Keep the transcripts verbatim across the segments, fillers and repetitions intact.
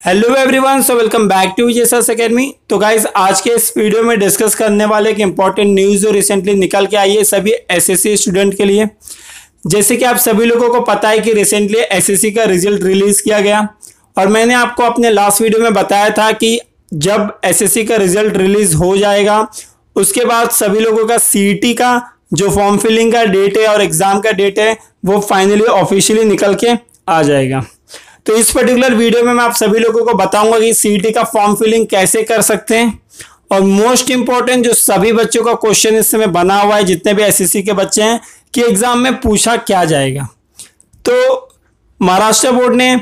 Hello everyone, so welcome back to Vijay sir academy. तो guys आज के इस वीडियो में डिस्कस करने वाले एक इंपॉर्टेंट न्यूज़ जो रिसेंटली निकल के आई है सभी एसएससी स्टूडेंट के लिए। जैसे कि आप सभी लोगों को पता है कि रिसेंटली एसएससी का रिजल्ट रिलीज किया गया और मैंने आपको अपने लास्ट वीडियो में बताया था कि जब एसएससी का रिजल्ट रिलीज हो जाएगा उसके बाद सभी लोगों का सीईटी का जो फॉर्म फिलिंग का डेट है और एग्जाम का डेट है वो फाइनली ऑफिशियली निकल के आ जाएगा। तो इस पर्टिकुलर वीडियो में मैं आप सभी लोगों को बताऊंगा कि सीईटी का फॉर्म फिलिंग कैसे कर सकते हैं और मोस्ट इंपॉर्टेंट जो सभी बच्चों का क्वेश्चन इस समय बना हुआ है, जितने भी एसएससी के बच्चे हैं, कि एग्जाम में पूछा क्या जाएगा। तो महाराष्ट्र बोर्ड ने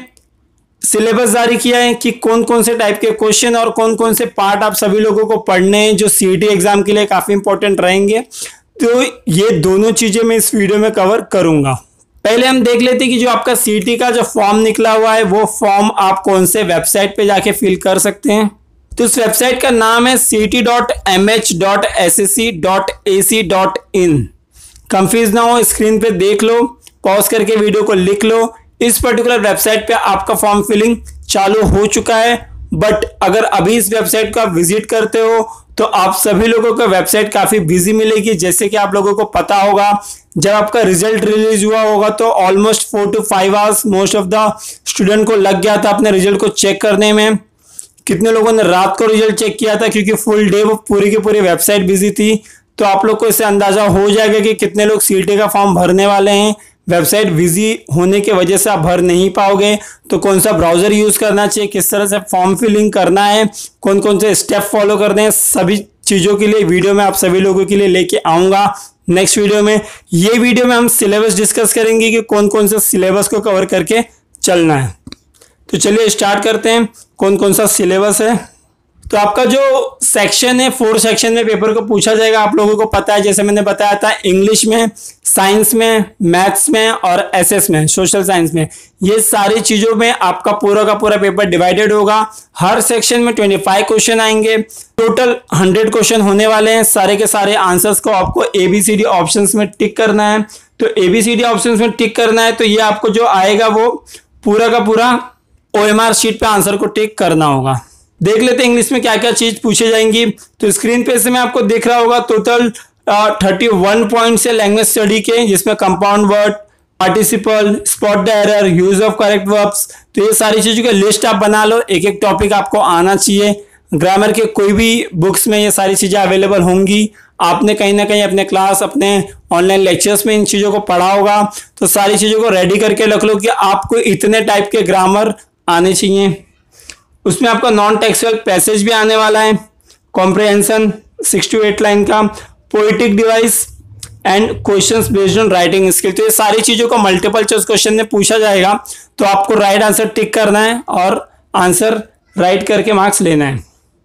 सिलेबस जारी किया है कि कौन कौन से टाइप के क्वेश्चन और कौन कौन से पार्ट आप सभी लोगों को पढ़ने हैं जो सीईटी एग्जाम के लिए काफी इंपॉर्टेंट रहेंगे। तो ये दोनों चीजें मैं इस वीडियो में कवर करूंगा। पहले हम देख लेते हैं कि जो आपका सीईटी का जो फॉर्म निकला हुआ है वो फॉर्म आप कौन से वेबसाइट पे जाके फिल कर सकते हैं। तो इस वेबसाइट का नाम है C T dot M H dot S S C dot A C dot in. Confuse ना हो, स्क्रीन पे देख लो, पॉज करके वीडियो को लिख लो। इस पर्टिकुलर वेबसाइट पे आपका फॉर्म फिलिंग चालू हो चुका है, बट अगर अभी इस वेबसाइट को आप विजिट करते हो तो आप सभी लोगों को वेबसाइट काफी बिजी मिलेगी। जैसे कि आप लोगों को पता होगा जब आपका रिजल्ट रिलीज हुआ होगा तो almost four to five hours most of the student को लग गया था अपने रिजल्ट को चेक करने में। कितने लोगों ने रात को रिजल्ट चेक किया था क्योंकि फुल डे वो पूरी की पूरी वेबसाइट बिजी थी। तो आप लोग को इससे अंदाजा हो जाएगा कि कितने लोग सीईटी का फॉर्म भरने वाले हैं। वेबसाइट बिजी होने की वजह से आप भर नहीं पाओगे, तो कौन सा ब्राउजर यूज करना चाहिए, किस तरह से फॉर्म फिलिंग करना है, कौन कौन से स्टेप फॉलो करने हैं, सभी चीजों के लिए वीडियो में आप सभी लोगों के लिए लेके आऊंगा नेक्स्ट वीडियो में। ये वीडियो में हम सिलेबस डिस्कस करेंगे कि कौन कौन से सिलेबस को कवर करके चलना है। तो चलिए स्टार्ट करते हैं कौन कौन सा सिलेबस है। तो आपका जो सेक्शन है, फोर सेक्शन में पेपर को पूछा जाएगा, आप लोगों को पता है। जैसे मैंने बताया था, इंग्लिश में, साइंस में, मैथ्स में और एसएस में, सोशल साइंस में, ये सारी चीजों में आपका पूरा का पूरा पेपर डिवाइडेड होगा। हर सेक्शन में पच्चीस क्वेश्चन आएंगे, टोटल हंड्रेड क्वेश्चन होने वाले हैं। सारे के सारे आंसर्स को आपको एबीसीडी ऑप्शंस में टिक करना है। तो एबीसीडी ऑप्शंस में टिक करना है तो ये आपको जो आएगा वो पूरा का पूरा ओएमआर शीट पे आंसर को टिक करना होगा। देख लेते हैं इंग्लिश में क्या क्या चीज पूछे जाएंगी। तो स्क्रीन पे से में आपको दिख रहा होगा टोटल थर्टी वन पॉइंट्स है लैंग्वेज स्टडी के, जिसमें compound word, participle, spot the error, use of correct verbs. तो ये सारी चीजों की लिस्ट आप बना लो, एक एक टॉपिक आपको आना चाहिए। ग्रामर के कोई भी बुक्स में ये सारी चीजें अवेलेबल होंगी। आपने कहीं ना कहीं अपने क्लास, अपने ऑनलाइन लेक्चर्स में इन चीजों को पढ़ा होगा। तो सारी चीजों को रेडी करके रख लो कि आपको इतने टाइप के ग्रामर आने चाहिए। उसमें आपका नॉन टेक्सुअल पैसेज भी आने वाला है, comprehension six to eight line का, poetic device and questions based on writing skill. तो ये सारी चीजों को मल्टीपल चॉइस क्वेश्चन में पूछा जाएगा, तो आपको राइट आंसर टिक करना है और आंसर राइट करके मार्क्स लेना है।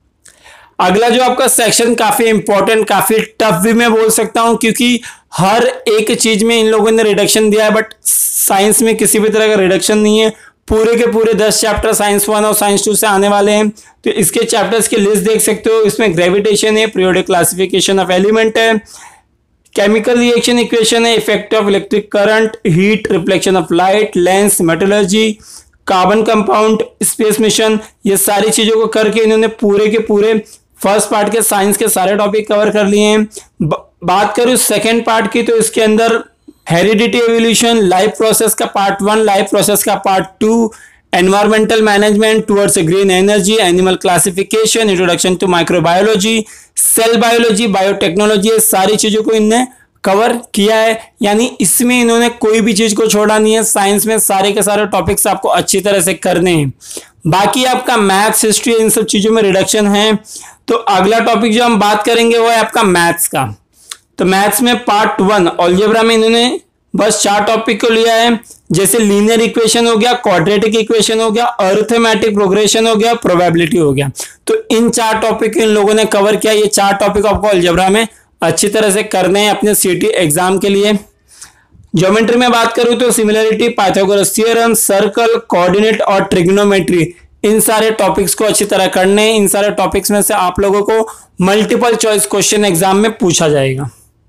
अगला जो आपका सेक्शन काफी इंपॉर्टेंट, काफी टफ भी मैं बोल सकता हूं, क्योंकि हर एक चीज में इन लोगों ने रिडक्शन दिया है, बट साइंस में किसी भी तरह का रिडक्शन नहीं है। पूरे के पूरे दस चैप्टर साइंस वन और साइंस टू से आने वाले हैं। तो इसके चैप्टर्स की लिस्ट देख सकते हो। इसमें ग्रेविटेशन है, पीरियोडिक क्लासिफिकेशन ऑफ एलिमेंट है, केमिकल रिएक्शन इक्वेशन है, effect of electric current, heat, reflection of light, lens, metallurgy, carbon compound, space mission. ये सारी चीजों को करके इन्होंने पूरे के पूरे फर्स्ट पार्ट के साइंस के सारे टॉपिक कवर कर लिए हैं। बात करूं सेकेंड पार्ट की, तो इसके अंदर हेरिडिटी एवोल्यूशन, लाइफ प्रोसेस का पार्ट वन, लाइफ प्रोसेस का part two, environmental management towards green energy, animal classification, introduction to microbiology, cell biology, biotechnology, सारी चीजों को इन्होंने कवर किया है। यानी इसमें इन्होंने कोई भी चीज को छोड़ा नहीं है। साइंस में सारे के सारे टॉपिक्स आपको अच्छी तरह से करने हैं। बाकी आपका मैथ्स, हिस्ट्री, इन सब चीजों में रिडक्शन है। तो अगला टॉपिक जो हम बात करेंगे वो है आपका मैथ्स का। तो मैथ्स में पार्ट वन अलजेब्रा में इन्होंने बस चार टॉपिक को लिया है, जैसे लीनियर इक्वेशन हो गया, क्वाड्रेटिक इक्वेशन हो गया, अरिथमेटिक प्रोग्रेशन हो गया, प्रोबेबिलिटी हो गया। तो इन चार टॉपिक इन लोगों ने कवर किया। ये चार टॉपिक आपको अलजेब्रा में अच्छी तरह से करने हैं अपने सीईटी एग्जाम के लिए। ज्योमेट्री में बात करूं तो similarity, Pythagoras theorem, circle, coordinate और ट्रिग्नोमेट्री, इन सारे टॉपिक्स को अच्छी तरह करने हैं। इन सारे टॉपिक्स में से आप लोगों को मल्टीपल चॉइस क्वेश्चन एग्जाम में पूछा जाएगा।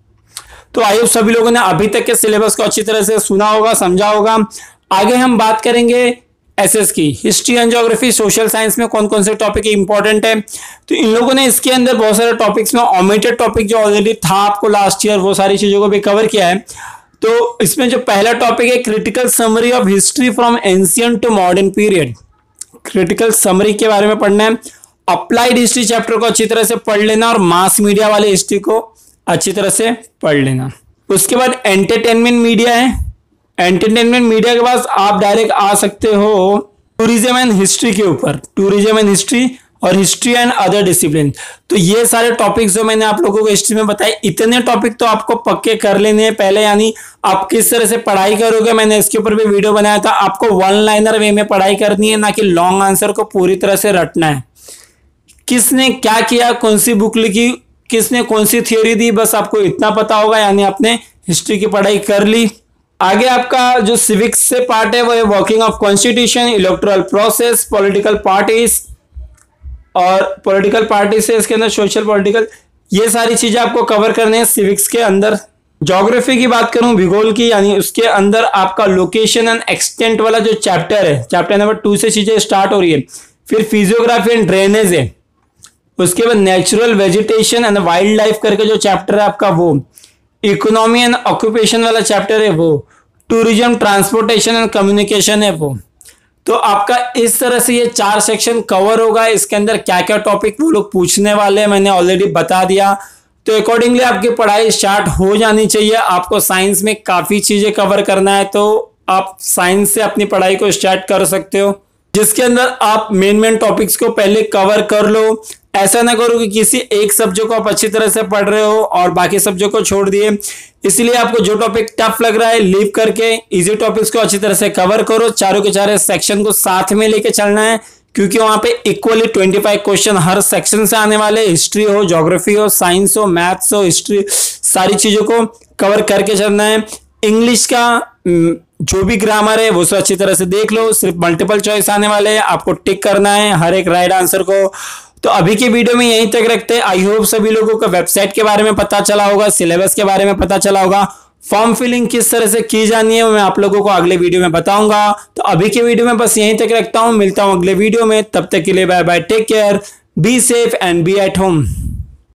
तो आई होप सभी लोगों ने अभी तक के सिलेबस को अच्छी तरह से सुना होगा, समझा होगा। आगे हम बात करेंगे एसएस की history and geography, social science में कौन कौन से टॉपिक इंपॉर्टेंट है। तो इन लोगों ने इसके अंदर बहुत सारे टॉपिक्स में ओमिटेड टॉपिक जो ऑलरेडी था आपको लास्ट ईयर, वो सारी चीजों को भी कवर किया है। तो इसमें जो पहला टॉपिक है critical summary of history from ancient to modern period, critical summary के बारे में पढ़ना है। अप्लाइड हिस्ट्री चैप्टर को अच्छी तरह से पढ़ लेना और मास मीडिया वाले हिस्ट्री को अच्छी तरह से पढ़ लेना। उसके बाद एंटरटेनमेंट मीडिया है। एंटरटेनमेंट मीडिया के पास आप डायरेक्ट आ सकते हो टूरिज्म एंड हिस्ट्री के ऊपर, टूरिज्म एंड हिस्ट्री और हिस्ट्री एंड अदर डिसिप्लिन। तो ये सारे टॉपिक्स जो मैंने आप लोगों को हिस्ट्री में बताए, इतने टॉपिक तो आपको पक्के कर लेने हैं पहले, यानी आप किस तरह से पढ़ाई करोगे मैंने इसके ऊपर भी वीडियो बनाया था। आपको वन लाइनर वे में पढ़ाई करनी है, ना कि लॉन्ग आंसर को पूरी तरह से रटना है। किसने क्या किया, कौन सी बुक लिखी, किसने कौन सी थियोरी दी, बस आपको इतना पता होगा, यानी आपने हिस्ट्री की पढ़ाई कर ली। आगे आपका जो सिविक्स से पार्ट है वो है working of constitution, electoral process, political parties और पॉलिटिकल पार्टी से इसके अंदर सोशल पॉलिटिकल, ये सारी चीजें आपको कवर करने हैं सिविक्स के अंदर। ज्योग्राफी की बात करूं, भूगोल की, यानी उसके अंदर आपका लोकेशन एंड एक्सटेंट वाला जो चैप्टर है, चैप्टर नंबर टू से चीजें स्टार्ट हो रही है। फिर फिजियोग्राफी एंड ड्रेनेज है। उसके बाद natural vegetation and wildlife करके जो चैप्टर है आपका वो, इकोनॉमी एंड ऑक्यूपेशन वाला चैप्टर है वो, टूरिज्म, ट्रांसपोर्टेशन एंड कम्युनिकेशन है वो। तो आपका इस तरह से ये चार सेक्शन कवर होगा। इसके अंदर क्या क्या टॉपिक वो लोग पूछने वाले हैं मैंने ऑलरेडी बता दिया। तो अकॉर्डिंगली आपकी पढ़ाई स्टार्ट हो जानी चाहिए। आपको साइंस में काफी चीजें कवर करना है तो आप साइंस से अपनी पढ़ाई को स्टार्ट कर सकते हो, जिसके अंदर आप मेन मेन टॉपिक्स को पहले कवर कर लो। ऐसा ना करो कि किसी एक सब्जेक्ट को आप अच्छी तरह से पढ़ रहे हो और बाकी सब्जेक्ट को छोड़ दिए। इसलिए आपको जो टॉपिक टफ लग रहा है लीव करके इजी टॉपिक्स को अच्छी तरह से कवर करो। चारों के चारों सेक्शन को साथ में लेके चलना है, क्योंकि वहां पे इक्वली पच्चीस क्वेश्चन हर सेक्शन से आने वाले। हिस्ट्री हो, ज्योग्राफी हो, साइंस हो, मैथ्स हो, हिस्ट्री, सारी चीजों को कवर करके चलना है। इंग्लिश का जो भी ग्रामर है वो सब अच्छी तरह से देख लो। सिर्फ मल्टीपल चॉइस आने वाले हैं, आपको टिक करना है हर एक राइट आंसर को। तो अभी के वीडियो में यहीं तक रखते हैं। आई होप सभी लोगों को वेबसाइट के बारे में पता चला होगा, सिलेबस के बारे में पता चला होगा, फॉर्म फिलिंग किस तरह से की जानी है मैं आप लोगों को अगले वीडियो में बताऊंगा। तो अभी के वीडियो में बस यहीं तक रखता हूं, मिलता हूं अगले वीडियो में। तब तक के लिए bye bye, take care, be safe and be at home.